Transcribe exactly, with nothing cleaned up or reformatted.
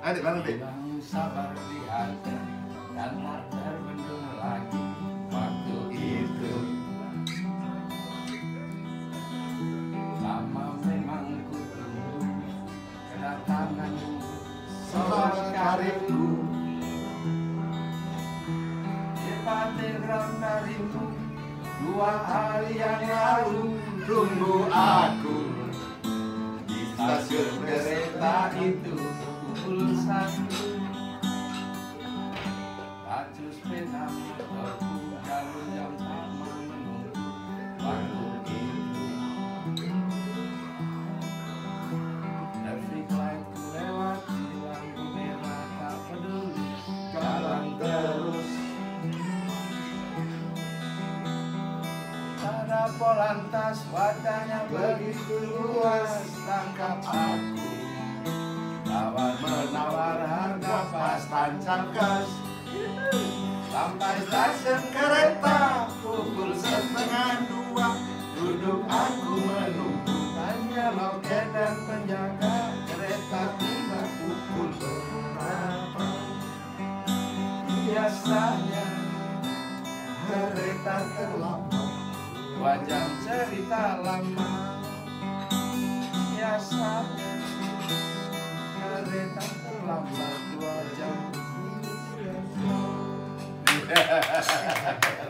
Adik mana dik? Hilang sabar di hati dan tak terbendung lagi waktu itu. Lama memang ku tunggu kedatanganmu, sobat karibku. Cepat telegram darimu dua hari yang lalu, tunggu aku di stasiun kereta itu pukul satu. Pacu sepeda motorku jalur jam sama menunggu waktu itu. Traffic light ku lewati lampu merah tak peduli, jalan terus. Ada polantas wajahnya begitu luas, tangkap aku. Tawar menawar harga pas tancap gas. Sampai stasiun kereta pukul setengah dua, duduk aku menunggu, tanya loket dan penjaga kereta tiba pukul berapa. Biasanya kereta terlambat dua jam cerita lama. Biasanya kereta terlambat dua jam.